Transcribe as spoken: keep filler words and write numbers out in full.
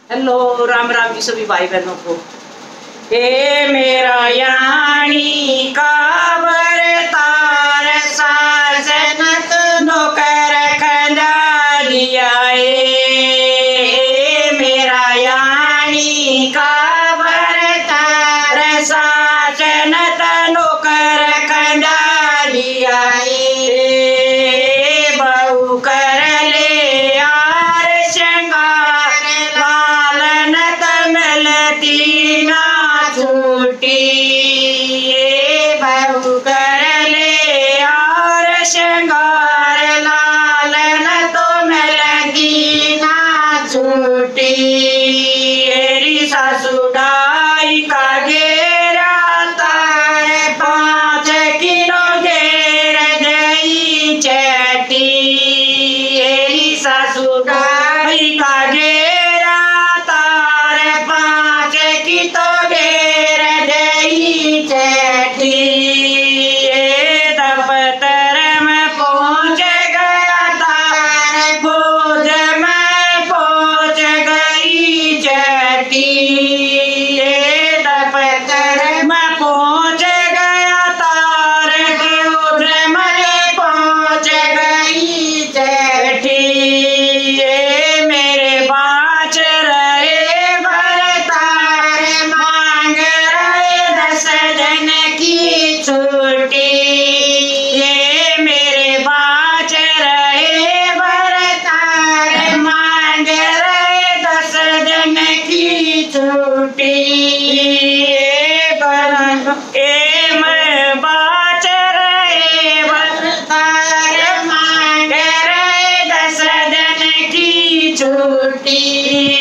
Hello, Ram Ram ji सभी भाई बहनों को। हे मेरा यानी काबर तार साजन नौकर खंडारिया, मेरा यानी काबर तार साजन नौकर खंडारिया, बहु कर ले यार श्रृंगार लालन तमलती ना छूटी, बहु कर ले यार श्रृंगार लालन तो मिलती ना छूटी। मेरी सासु ढाई का घेरा तार पाँच किलो घेर गई चैटी, मेरी सासु ढाई का घेरा तार पाँच की तो घेर गई चैटी। दफ्तर में पहुँच गया तार भोज में पहुँच गई चैटी, दफ्तर में पहुँच गया तार भोज में पहुँच गई चैठी। मेरे बाँच रहे भरतार मांग रहे दस जन की छुट्टी, ये मेरे बाँच रहे भरतार मांग रहे दस जन की छुट्टी। ए मैं बाँच रहे भरतार मांग रहे दस जन की छुट्टी।